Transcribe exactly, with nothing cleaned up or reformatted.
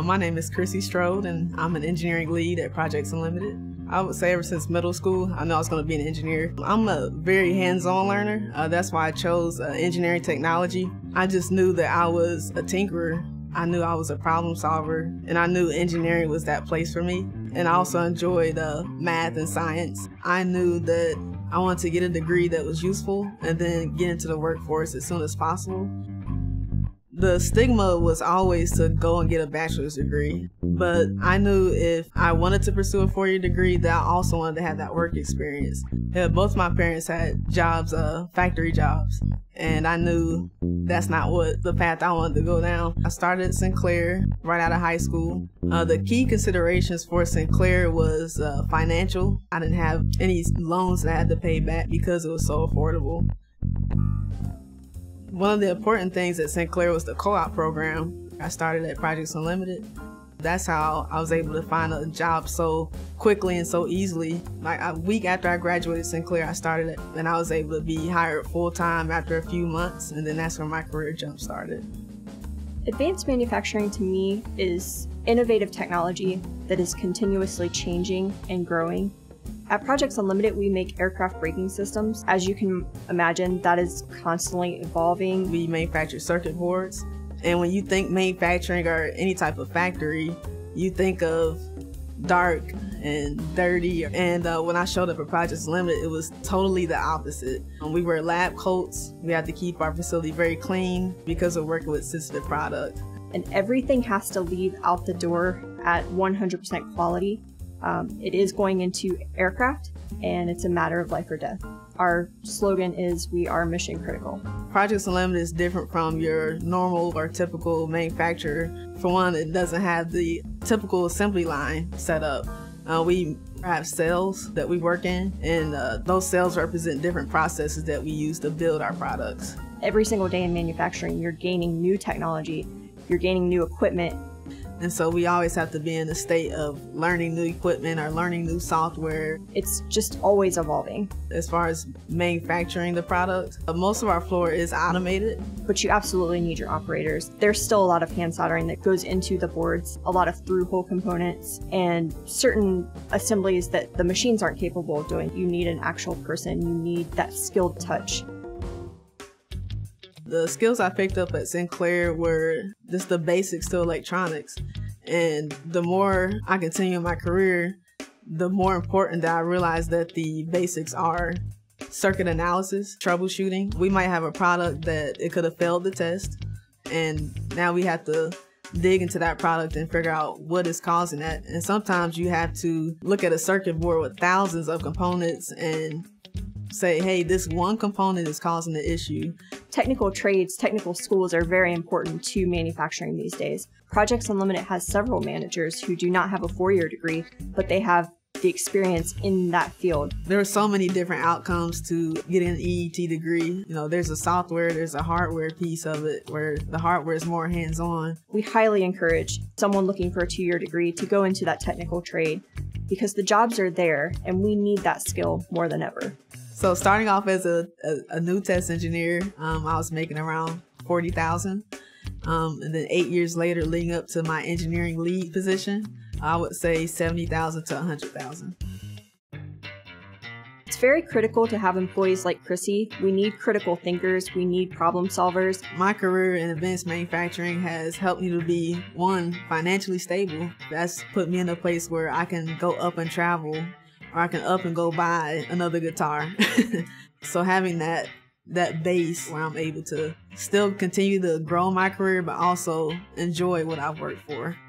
My name is Krissy Strode, and I'm an engineering lead at Projects Unlimited. I would say ever since middle school, I know I was going to be an engineer. I'm a very hands-on learner. Uh, that's why I chose uh, engineering technology. I just knew that I was a tinkerer. I knew I was a problem solver, and I knew engineering was that place for me. And I also enjoyed uh, math and science. I knew that I wanted to get a degree that was useful and then get into the workforce as soon as possible. The stigma was always to go and get a bachelor's degree, but I knew if I wanted to pursue a four-year degree that I also wanted to have that work experience. Yeah, both my parents had jobs, uh, factory jobs, and I knew that's not what the path I wanted to go down. I started at Sinclair right out of high school. Uh, the key considerations for Sinclair was uh, financial. I didn't have any loans that I had to pay back because it was so affordable. One of the important things at Sinclair was the co-op program. I started at Projects Unlimited. That's how I was able to find a job so quickly and so easily. Like a week after I graduated Sinclair, I started it, and I was able to be hired full-time after a few months, and then that's where my career jump started. Advanced manufacturing to me is innovative technology that is continuously changing and growing. At Projects Unlimited, we make aircraft braking systems. As you can imagine, that is constantly evolving. We manufacture circuit boards, and when you think manufacturing or any type of factory, you think of dark and dirty. And uh, when I showed up at Projects Unlimited, it was totally the opposite. Um, we wear lab coats. We had to keep our facility very clean because we're working with sensitive product. And everything has to leave out the door at one hundred percent quality. Um, it is going into aircraft, and it's a matter of life or death. Our slogan is, we are mission critical. Projects Unlimited is different from your normal or typical manufacturer. For one, it doesn't have the typical assembly line set up. Uh, we have cells that we work in, and uh, those cells represent different processes that we use to build our products. Every single day in manufacturing, you're gaining new technology, you're gaining new equipment. And so we always have to be in a state of learning new equipment or learning new software. It's just always evolving. As far as manufacturing the product, most of our floor is automated. But you absolutely need your operators. There's still a lot of hand soldering that goes into the boards, a lot of through-hole components, and certain assemblies that the machines aren't capable of doing. You need an actual person. You need that skilled touch. The skills I picked up at Sinclair were just the basics to electronics. And the more I continue in my career, the more important that I realized that the basics are circuit analysis, troubleshooting. We might have a product that it could have failed the test, and now we have to dig into that product and figure out what is causing that. And sometimes you have to look at a circuit board with thousands of components and say, hey, this one component is causing the issue. Technical trades, technical schools are very important to manufacturing these days. Projects Unlimited has several managers who do not have a four-year degree, but they have the experience in that field. There are so many different outcomes to getting an E E T degree. You know, there's a software, there's a hardware piece of it where the hardware is more hands-on. We highly encourage someone looking for a two-year degree to go into that technical trade because the jobs are there and we need that skill more than ever. So starting off as a, a, a new test engineer, um, I was making around forty thousand dollars. Um, and then eight years later, leading up to my engineering lead position, I would say seventy thousand to one hundred thousand. It's very critical to have employees like Krissy. We need critical thinkers. We need problem solvers. My career in advanced manufacturing has helped me to be, one, financially stable. That's put me in a place where I can go up and travel, or I can up and go buy another guitar. So having that that base where I'm able to still continue to grow my career, but also enjoy what I've worked for.